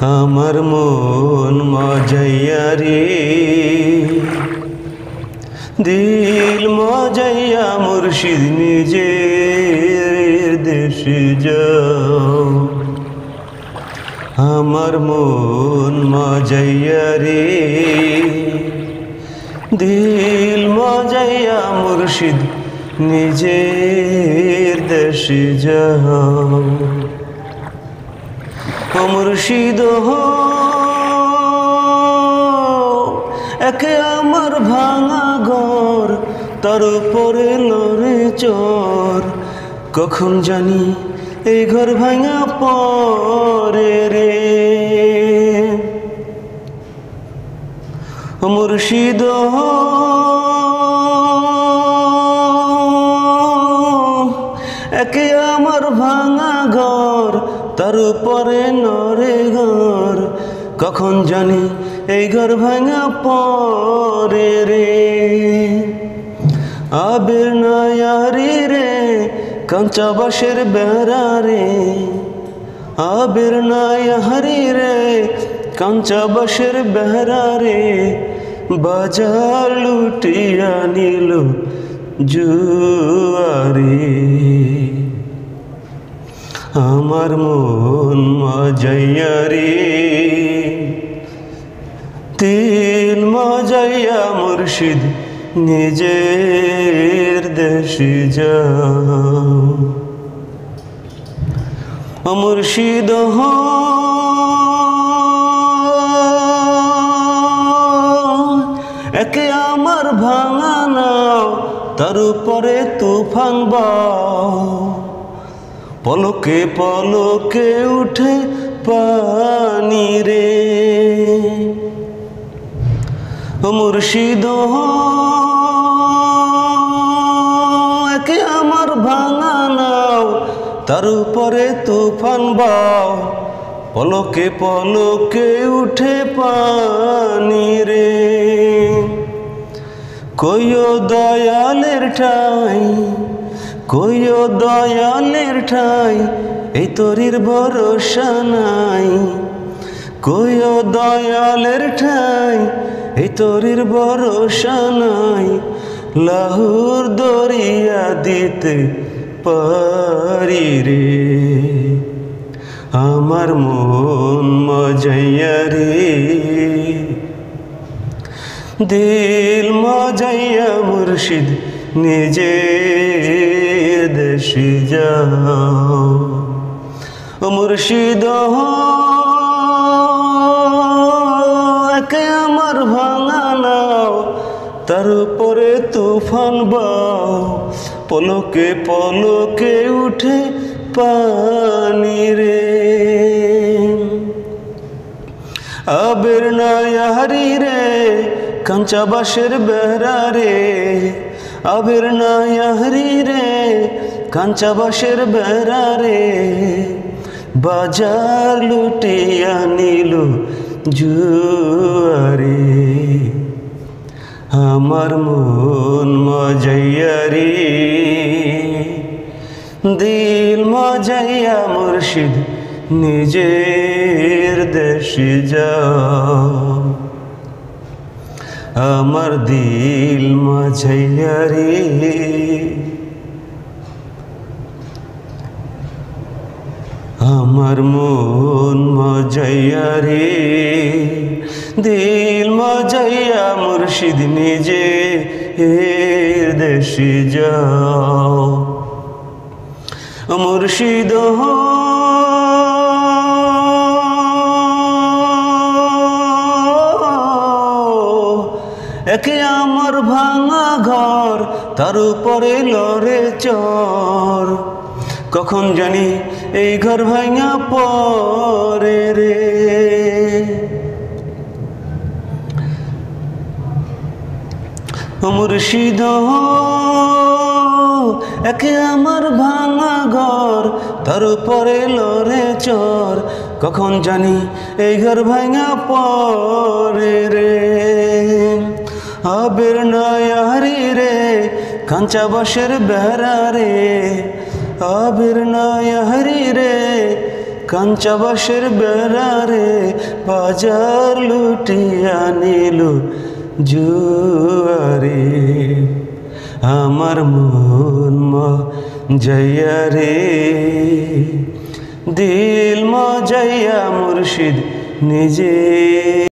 আমার মন মজাইয়া রে, দিল মজাইয়া মুর্শিদ নিজের দেশে যাও। আমার মন মজাইয়া রে, দিল মজাইয়া মুর্শিদ নিজের দেশে যাও। ও মুর্শিদ একে আমার ভাঙা ঘর, তার উপরে লড়ে চর। কখন জানি এই ঘর ভাঙা পরে রে। ও মুর্শিদ একে আমার ভাঙা ঘর, তার উপরে নরে ঘর। কখন জানি এই ঘর ভাঙা পরে রে। আবের নয়ারি রে, কাঁচা বাঁশের বেড়া রে। আবের নয়ারি রে, কাঁচা বাঁশের বেড়া রে। বাজার লুটিয়া নিল জুয়ারে। আমার মন মজাইয়া রে, দিল মজাইয়া মুর্শিদ নিজের দেশে যাও। ও মুর্শিদ একে আমার ভাঙা নাও, তার উপরে তুফান বাও। পলকে পলকে উঠে পানি রে। ও মুর্শিদ একে আমার ভাঙা নাও, তার উপরে তুফান বাও। পলকে পলকে উঠে পানি রে। কইও দয়ালের ঠাই, কইও দয়ালের ঠাই, এই তরির ভরসা নাই। কইও দয়ালের ঠাই, এই তরির ভরসা নাই। লাহুর দরিয়া দিতে পারি রে। আমার মন মজাইয়া রে, দিল মজাইয়া মুর্শিদ নিজের দেশে যাও। ও মুর্শিদ একে আমার ভাঙা নাও, তার উপরে তুফান বাও। পলকে পলকে উঠে পানি রে। আবের নয়ারি রে, কাঁচা বাঁশের বেড়া রে। আবের নয়ারি রে, কাঁচা বাঁশের বেড়া রে। বাজার লুটিয়া নিল জুয়ারে। আমার মন মজাইয়া রে, দিল মজাইয়া মুর্শিদ নিজের দেশে যাও। আমার দিল মজাইয়া রে, আমার মন মজাইয়া রে। দিল মজাইয়া মুর্শিদ নিজের দেশে যাও। মুর্শিদ একে আমার ভাঙা ঘর, তার উপরে লড়ে চর। কখন জানি এই ঘর ভাঙা পরে রে। মুর্শিদ একে আমার ভাঙা ঘর, তার উপরে লড়ে চর। কখন জানি এই ঘর ভাঙা পরে রে। আবের নয়ারি রে, কাঁচা বাঁশের বেড়া রে। আবের নয়ারি রে, কাঞ্চাবাসের বেড়ারে বাজার লুটিয়া নিল জুয়ারে। আমার মন মজাইয়া রে, দিল মজাইয়া মুর্শিদ নিজে।